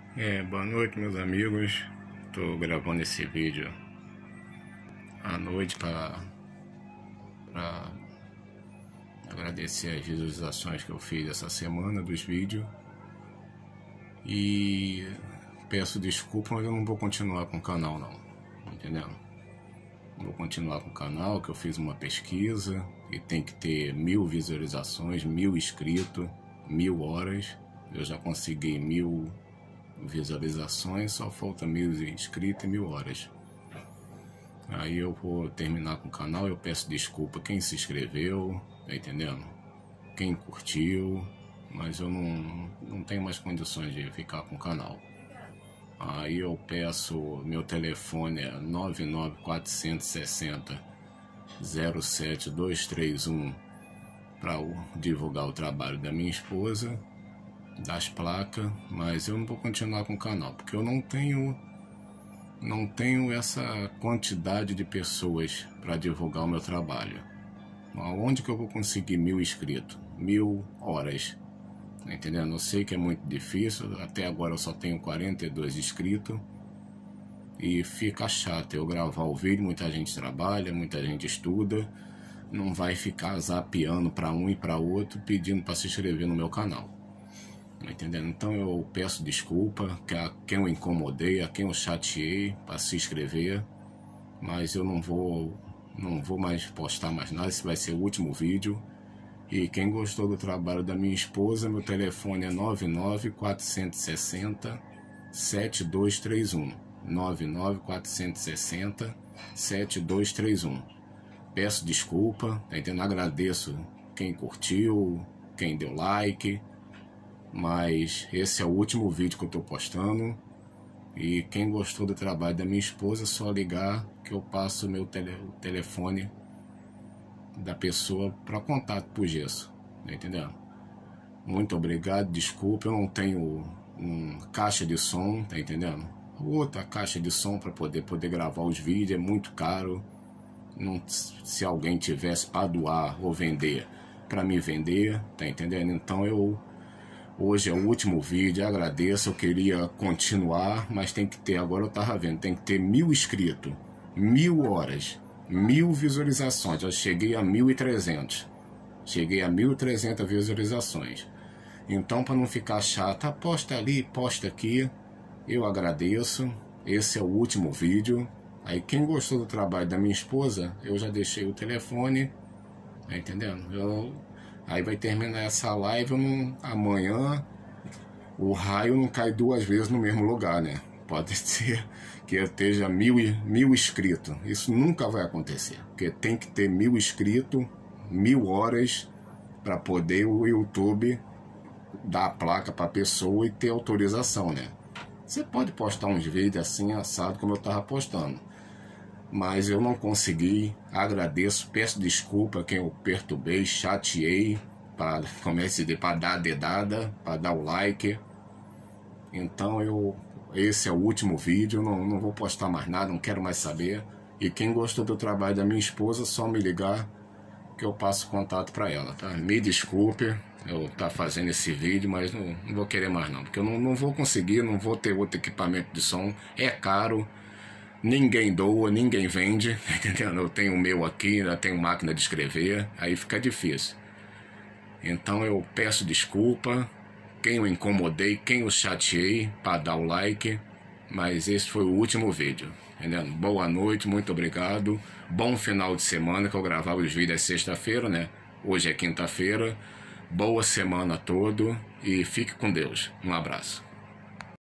Boa noite, meus amigos. Estou gravando esse vídeo à noite para agradecer as visualizações que eu fiz essa semana dos vídeos. E peço desculpa, mas eu não vou continuar com o canal não, entendeu? Vou continuar com o canal, que eu fiz uma pesquisa e tem que ter 1000 visualizações, 1000 inscritos, 1000 horas. Eu já consegui 1000 visualizações, só falta 1000 inscritos e 1000 horas. Aí eu vou terminar com o canal. Eu peço desculpa quem se inscreveu, tá entendendo? Quem curtiu, mas eu não tenho mais condições de ficar com o canal. Aí eu peço, meu telefone é 99460 07231 para divulgar o trabalho da minha esposa, das placas, mas eu não vou continuar com o canal, porque eu não tenho essa quantidade de pessoas para divulgar o meu trabalho. Aonde que eu vou conseguir 1000 inscritos, 1000 horas? Tá entendendo? Eu sei que é muito difícil, até agora eu só tenho 42 inscritos e fica chato eu gravar o vídeo. Muita gente trabalha, muita gente estuda, não vai ficar zapeando para um e para outro pedindo para se inscrever no meu canal. Tá entendendo? Então eu peço desculpa a quem eu incomodei, a quem eu chateei para se inscrever, mas eu não vou mais postar mais nada. Esse vai ser o último vídeo. E quem gostou do trabalho da minha esposa, meu telefone é 99460 7231 99460 7231. Peço desculpa, tá entendendo? Agradeço quem curtiu, quem deu like, mas esse é o último vídeo que eu tô postando. E quem gostou do trabalho da minha esposa, é só ligar que eu passo o meu telefone da pessoa para contato por gesso, tá entendendo? Muito obrigado, desculpa, eu não tenho caixa de som, tá entendendo? Outra caixa de som para poder gravar os vídeos é muito caro. Se alguém tivesse para doar ou vender, para me vender, tá entendendo? Então hoje é o último vídeo, agradeço. Eu queria continuar, mas tem que ter, agora eu tava vendo, tem que ter 1000 inscritos, 1000 horas, 1000 visualizações. Eu cheguei a 1300. Cheguei a 1300 visualizações. Então, para não ficar chato, posta ali, posta aqui, eu agradeço. Esse é o último vídeo. Aí quem gostou do trabalho da minha esposa, eu já deixei o telefone, tá entendendo? Aí vai terminar essa live, amanhã o raio não cai 2 vezes no mesmo lugar, né? Pode ser que eu esteja 1000 inscritos. Isso nunca vai acontecer, porque tem que ter 1000 inscritos, 1000 horas para poder o YouTube dar a placa para a pessoa e ter autorização, né? Você pode postar uns vídeos assim, assado, como eu estava postando, mas eu não consegui. Agradeço, peço desculpa a quem eu perturbei, chateei, para dar a dedada, para dar o like. Então esse é o último vídeo, não vou postar mais nada, não quero mais saber. E quem gostou do trabalho da minha esposa, só me ligar que eu passo contato para ela, tá? Me desculpe eu estar fazendo esse vídeo, mas não vou querer mais não, porque eu não vou conseguir, não vou ter outro equipamento de som, é caro, ninguém doa, ninguém vende, entendeu? Eu tenho o meu aqui, ainda tenho máquina de escrever, aí fica difícil. Então eu peço desculpa quem eu incomodei, quem eu chateei, para dar o like, mas esse foi o último vídeo, entendeu? Boa noite, muito obrigado, bom final de semana, que eu gravava os vídeos sexta-feira, né? Hoje é quinta-feira. Boa semana a todos e fique com Deus. Um abraço.